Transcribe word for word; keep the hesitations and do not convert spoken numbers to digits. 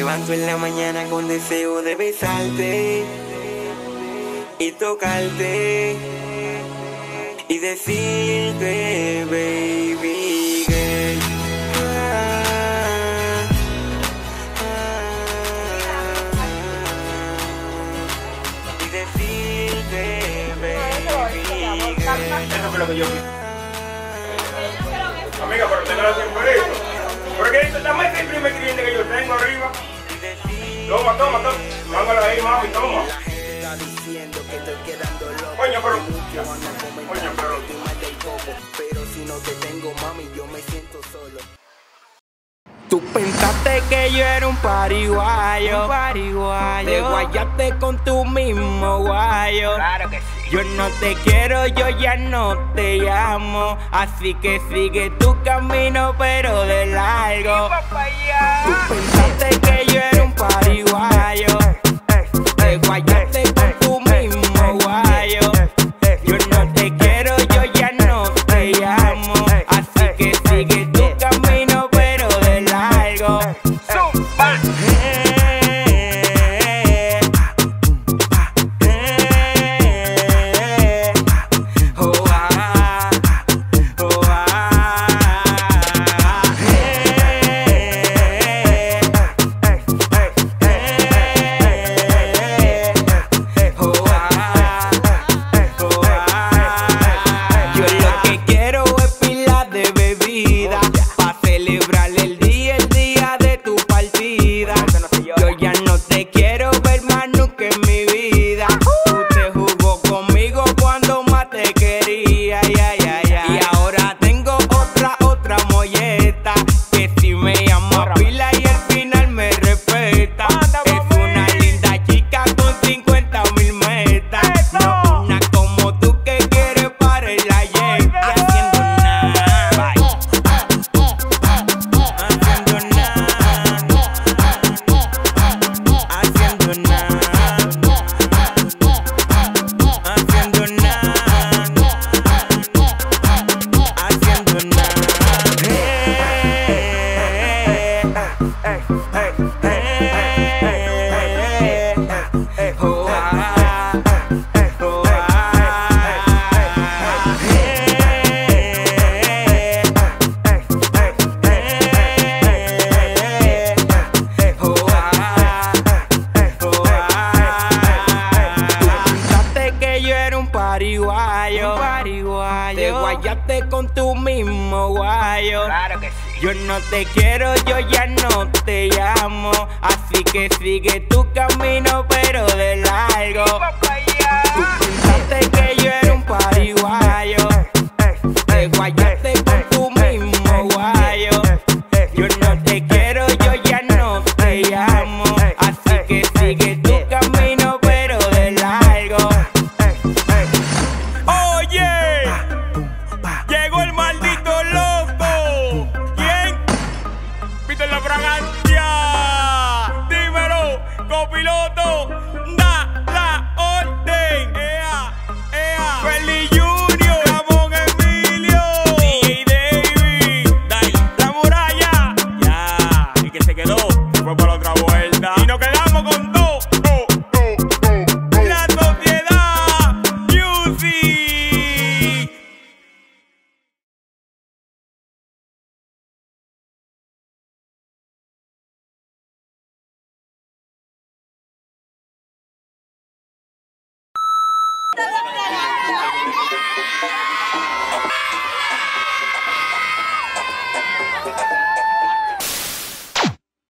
levanto en la mañana con deseo de besarte y tocarte y decirte, baby girl. Ah, ah, y decirte, baby girl. Eso fue lo que yo vi. Amiga, pero usted no lo hace por eso. Porque esto también es el primer cliente que yo tengo arriba. Toma, toma, toma. Mángalo ahí, mami, toma. Coño, pero... Coño, pero... Pero si no te tengo, mami, yo me siento solo. Tú pensaste que yo era un pariguayo, un pariguayo. Te guayaste con tu mismo guayo. Claro que sí. Yo no te quiero, yo ya no te llamo. Así que sigue tu camino, pero de largo. Tú pensaste que yo era un pariguayo. Te guayaste con tu mismo guayo. Yo no te quiero, yo ya no te llamo. Así que sigue tu camino, pero de largo. Zumba. Pariguayo, pariguayo. Te guayaste con tu mismo guayo. Claro que sí. Yo no te quiero, yo ya no te llamo. Así que sigue tu camino, pero de largo. Tú pensaste que yo era un pariguayo. Te guayaste con tu mismo guayo. Yo no te quiero, yo ya no te llamo. Así que sigue tu camino, pero de largo. Llegó el maldito loco. ¿Quién? Viste la fragancia. Dímelo, copiloto. Da la orden. Ea, ea. Feli Junior, Ramón Emilio, D J David, Dai, la muralla. Ya, y que se quedó. Fue por otra vuelta. Y nos quedamos con dos. Oh, oh, oh, oh. La Sociedad Music.